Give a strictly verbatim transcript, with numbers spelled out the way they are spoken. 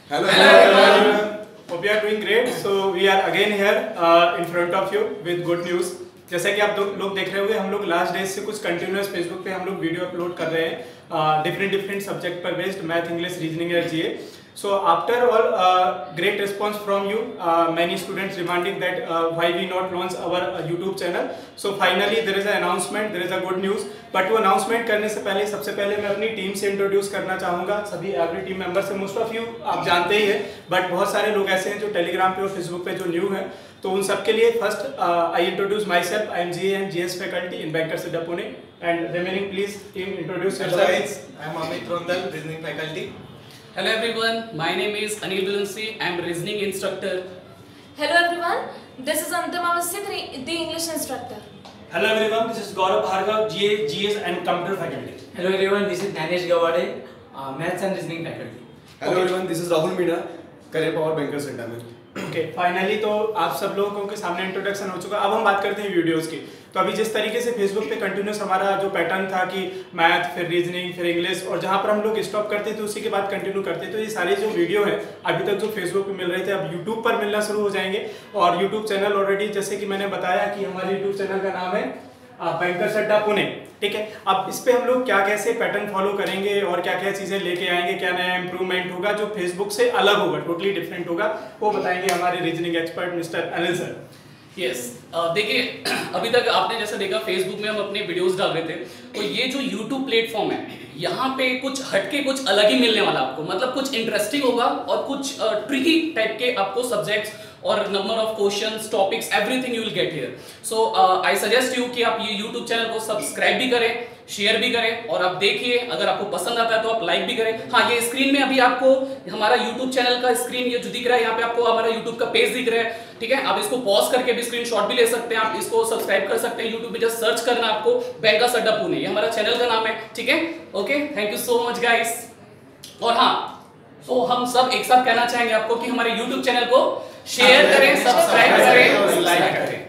Hello, hello everyone. Hope you are doing great. So we are again here uh, in front of you with good news. जैसे कि आप लोग देख रहे होंगे, हम लोग लास्ट डेज से कुछ कंटिन्यूस फेसबुक पे हम लोग वीडियो अपलोड कर रहे हैं डिफरेंट डिफरेंट सब्जेक्ट पर based, math, English, reasoning and GA. So after all, uh, great response from you. Uh, many students demanding that uh, why we not launch our uh, YouTube channel. So finally there is an announcement. There is a good news. But वो announcement करने से पहले सबसे पहले मैं अपनी team से introduce करना चाहूँगा. सभी एवरी टीम मेंबर से मोस्ट ऑफ यू आप जानते ही है, बट बहुत सारे लोग ऐसे हैं जो टेलीग्राम पे और फेसबुक पे जो न्यू हैं. तो उन सब के लिए first I introduce myself. I am G and G S faculty in Bankers Adda Pune. And remaining please team introduce yourself. I am Amit Rondal, reasoning faculty. Hello everyone, my name is Anil Bilansi. I am reasoning instructor. Hello everyone, this is Antam Avasthi, the English instructor. Hello everyone, this is Gaurav Bhargav, G A, G S and computer faculty. Hello everyone, this is Danesh Gawade, uh, maths and reasoning faculty. Hello okay. everyone, this is Rahul Meena, career power banker center में. Okay finally तो आप सब लोगों के सामने introduction हो चुका. अब हम बात करते हैं वीडियोस की. तो अभी जिस तरीके से फेसबुक पे कंटिन्यूस हमारा जो पैटर्न था कि मैथ, फिर रीजनिंग, फिर इंग्लिश, और जहाँ पर हम लोग स्टॉप करते थे उसी के बाद कंटिन्यू करते. तो ये सारे जो वीडियो है अभी तक जो फेसबुक पे मिल रहे थे अब यूट्यूब पर मिलना शुरू हो जाएंगे. और यूट्यूब चैनल ऑलरेडी, जैसे कि मैंने बताया कि हमारे यूट्यूब चैनल का नाम है बैंकर्स अड्डा पुणे. ठीक है, अब इस पे हम लोग क्या कैसे पैटर्न फॉलो करेंगे और क्या क्या चीजें लेके आएंगे, क्या नया इंप्रूवमेंट होगा जो फेसबुक से अलग होगा, टोटली डिफरेंट होगा, वो बताएंगे हमारे reasoning expert mister Anil sir. Yes yes. देखिए, अभी तक आपने जैसा देखा फेसबुक में हम अपने वीडियोस डाल रहे थे, तो ये जो यूट्यूब प्लेटफॉर्म है यहाँ पे कुछ हटके कुछ अलग ही मिलने वाला आपको. मतलब कुछ इंटरेस्टिंग होगा और कुछ ट्रिकी टाइप के आपको सब्जेक्ट्स और number of questions, topics, everything you will get here. So I suggest you कि आप ये यूट्यूब चैनल को सब्सक्राइब भी करें, शेयर भी करें और आप देखिए. अगर आपको पसंद आता है तो आप लाइक भी करें. हाँ, ये स्क्रीन में अभी आपको हमारा यूट्यूब चैनल का स्क्रीन ये जो दिख रहा है, यहाँ पे आपको हमारा यूट्यूब का पेज दिख रहा है. ठीक है, आप इसको पॉज करके भी स्क्रीनशॉट भी ले सकते हैं. आप इसको सब्सक्राइब कर सकते हैं. यूट्यूब पे जस्ट सर्च करना आपको बैंकर्स अड्डा पुणे, ये हमारा चैनल का नाम है. ठीक है, okay, thank you so much guys. और हाँ, तो हम सब एक साथ कहना चाहेंगे आपको कि हमारे यूट्यूब चैनल को शेयर करें, सब्सक्राइब करें, लाइक करें.